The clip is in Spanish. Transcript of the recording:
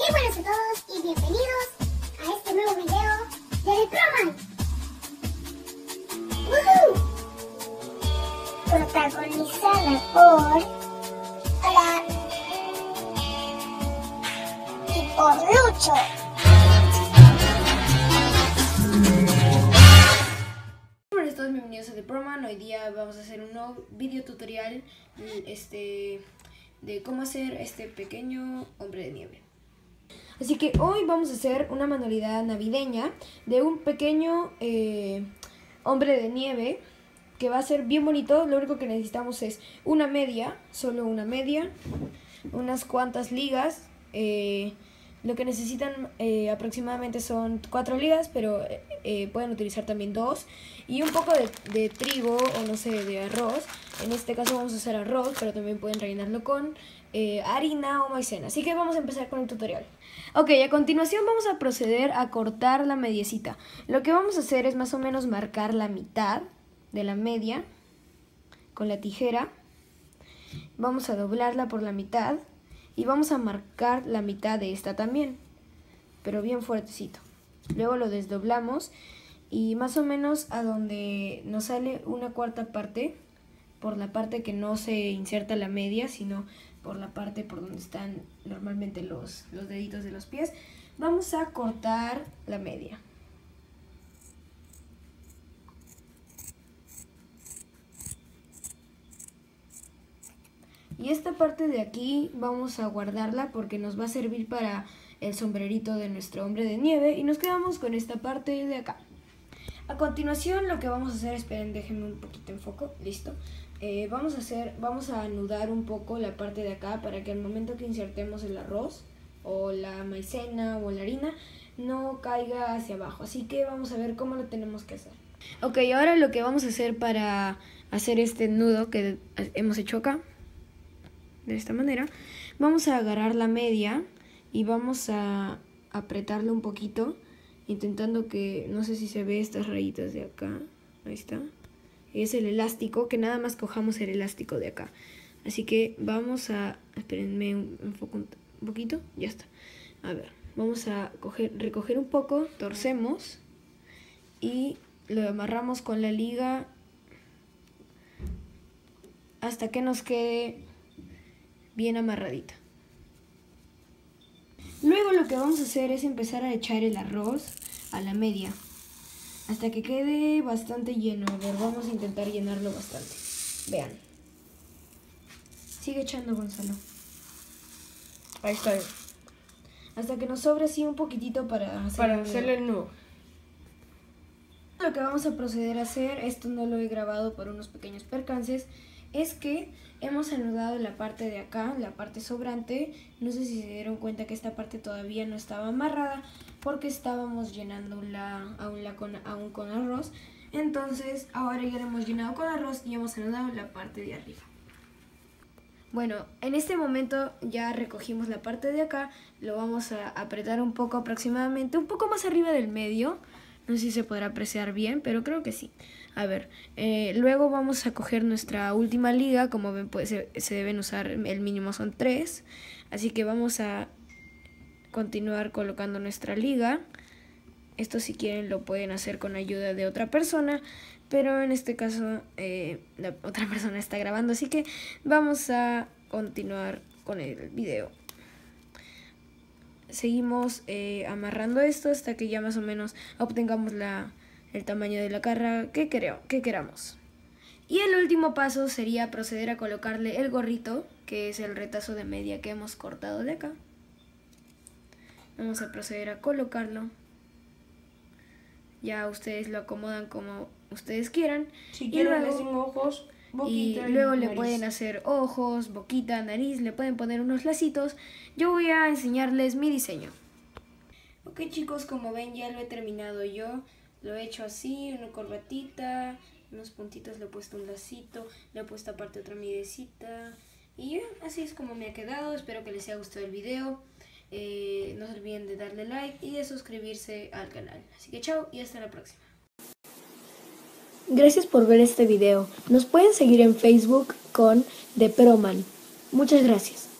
Qué buenas a todos y bienvenidos a este nuevo video de The Proman. Protagonizada por Hola y por Lucho. Hola a todos, bienvenidos a The Proman. Hoy día vamos a hacer un nuevo video tutorial de cómo hacer este pequeño hombre de nieve. Así que hoy vamos a hacer una manualidad navideña de un pequeño hombre de nieve que va a ser bien bonito. Lo único que necesitamos es una media, solo una media, unas cuantas ligas. Lo que necesitan aproximadamente son 4 ligas, pero pueden utilizar también 2. Y un poco de trigo o no sé, de arroz. En este caso vamos a hacer arroz, pero también pueden rellenarlo con harina o maicena. Así que vamos a empezar con el tutorial. Ok, a continuación vamos a proceder a cortar la mediecita. Lo que vamos a hacer es más o menos marcar la mitad de la media con la tijera. Vamos a doblarla por la mitad. Y vamos a marcar la mitad de esta también, pero bien fuertecito. Luego lo desdoblamos y más o menos a donde nos sale una cuarta parte, por la parte que no se inserta la media, sino por la parte por donde están normalmente los deditos de los pies, vamos a cortar la media. Y esta parte de aquí vamos a guardarla porque nos va a servir para el sombrerito de nuestro hombre de nieve. Y nos quedamos con esta parte de acá. A continuación lo que vamos a hacer, esperen, déjenme un poquito en foco, listo. Vamos a anudar un poco la parte de acá para que al momento que insertemos el arroz o la maicena o la harina no caiga hacia abajo. Así que vamos a ver cómo lo tenemos que hacer. Ok, ahora lo que vamos a hacer para hacer este nudo que hemos hecho acá, de esta manera, vamos a agarrar la media y vamos a apretarlo un poquito, intentando que, no sé si se ve estas rayitas de acá, ahí está, es el elástico, que nada más cojamos el elástico de acá. Así que vamos a, espérenme un poquito, ya está. A ver, vamos a recoger un poco, torcemos y lo amarramos con la liga hasta que nos quede bien amarradita. Luego lo que vamos a hacer es empezar a echar el arroz a la media hasta que quede bastante lleno. A ver, vamos a intentar llenarlo bastante. Vean. Sigue echando, Gonzalo. Ahí está. Hasta que nos sobre así un poquitito para hacerle el nudo. Lo que vamos a proceder a hacer, esto no lo he grabado por unos pequeños percances, es que hemos anudado la parte de acá, la parte sobrante. No sé si se dieron cuenta que esta parte todavía no estaba amarrada porque estábamos llenándola aún con arroz. Entonces ahora ya la hemos llenado con arroz y hemos anudado la parte de arriba. Bueno, en este momento ya recogimos la parte de acá. Lo vamos a apretar un poco, aproximadamente un poco más arriba del medio. No sé si se podrá apreciar bien, pero creo que sí. A ver, luego vamos a coger nuestra última liga. Como ven, pues, se deben usar, el mínimo son 3. Así que vamos a continuar colocando nuestra liga. Esto, si quieren, lo pueden hacer con ayuda de otra persona, pero en este caso la otra persona está grabando, así que vamos a continuar con el video. Seguimos amarrando esto hasta que ya más o menos obtengamos el tamaño de la garra que queramos. Y el último paso sería proceder a colocarle el gorrito, que es el retazo de media que hemos cortado de acá. Vamos a proceder a colocarlo. Ya ustedes lo acomodan como ustedes quieran. Si quieren le hacen ojos, boquita y luego y le nariz. pueden hacer ojos, boquita, nariz, le pueden poner unos lacitos. Yo voy a enseñarles mi diseño. Ok, chicos, como ven ya lo he terminado yo. Lo he hecho así, una corbatita, unos puntitos, le he puesto un lacito, le he puesto aparte otra midecita. Y así es como me ha quedado. Espero que les haya gustado el video. No se olviden de darle like y de suscribirse al canal. Así que chao y hasta la próxima. Gracias por ver este video. Nos pueden seguir en Facebook con The Proman. Muchas gracias.